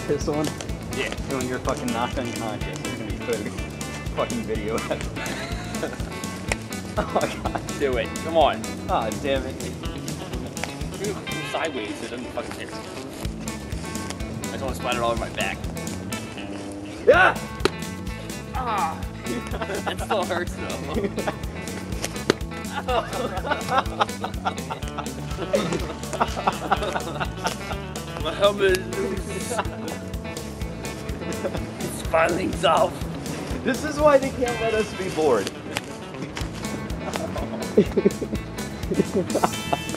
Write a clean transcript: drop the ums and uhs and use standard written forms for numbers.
this one? Yeah. So when you're fucking knocked unconscious, there's gonna be footage. Fucking video of it. Oh my god. Do it. Come on. Oh damn it. Move sideways so it doesn't fucking hit. I just want to splatter it all over my back. Yeah! Ah! That still hurts though. My helmet is loose. It's filings off. This is why they can't let us be bored.